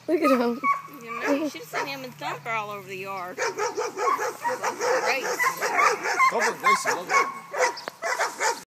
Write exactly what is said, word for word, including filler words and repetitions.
Look at him. You know, you should have seen him and Thumper all over the yard. Race. Thumper racing, look at him.